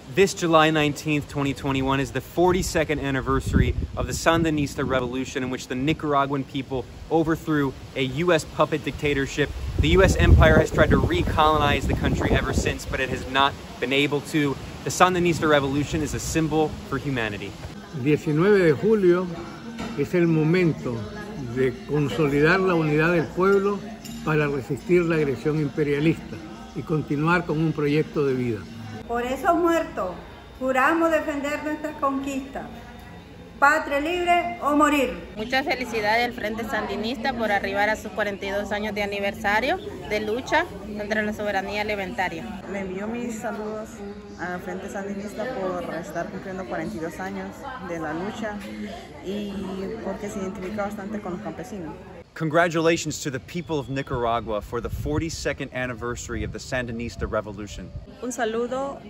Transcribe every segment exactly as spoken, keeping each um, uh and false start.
This July nineteenth, twenty twenty-one is the forty-second anniversary of the Sandinista Revolution, in which the Nicaraguan people overthrew a U S puppet dictatorship. The U S empire has tried to recolonize the country ever since, but it has not been able to. The Sandinista Revolution is a symbol for humanity. diecinueve de julio es el momento de consolidar la unidad del pueblo para resistir la agresión imperialista y continuar con un proyecto de vida. Por esos muertos, juramos defender nuestras conquistas. Patria libre o morir. Muchas felicidades al Frente Sandinista por arribar a sus cuarenta y dos años de aniversario de lucha contra la soberanía alimentaria. Le envío mis saludos al Frente Sandinista por estar cumpliendo cuarenta y dos años de la lucha y porque se identifica bastante con los campesinos. Congratulations to the people of Nicaragua for the forty-second anniversary of the Sandinista Revolution. Un saludo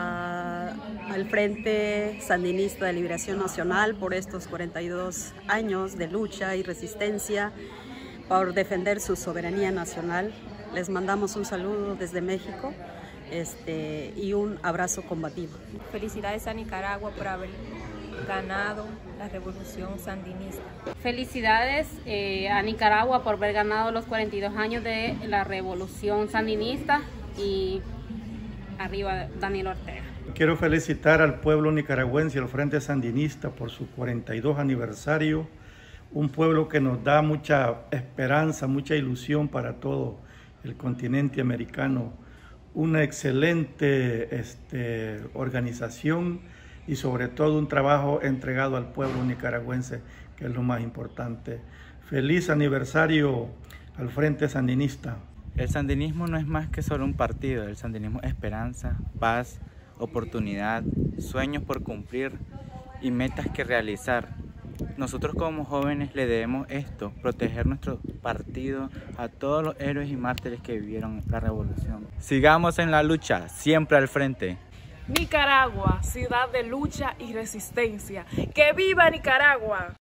a, al Frente Sandinista de Liberación Nacional por estos cuarenta y dos años de lucha y resistencia por defender su soberanía nacional. Les mandamos un saludo desde México este, y un abrazo combativo. Felicidades a Nicaragua por haber ganado la revolución sandinista. Felicidades eh, a Nicaragua por haber ganado los cuarenta y dos años de la revolución sandinista y arriba Daniel Ortega. Quiero felicitar al pueblo nicaragüense y al Frente Sandinista por su cuarenta y dos aniversario, un pueblo que nos da mucha esperanza, mucha ilusión para todo el continente americano, una excelente este, organización y sobre todo un trabajo entregado al pueblo nicaragüense, que es lo más importante. Feliz aniversario al Frente Sandinista. El sandinismo no es más que solo un partido, el sandinismo es esperanza, paz, oportunidad, sueños por cumplir y metas que realizar. Nosotros como jóvenes le debemos esto, proteger nuestro partido a todos los héroes y mártires que vivieron la revolución. Sigamos en la lucha, siempre al frente. Nicaragua, ciudad de lucha y resistencia. ¡Que viva Nicaragua!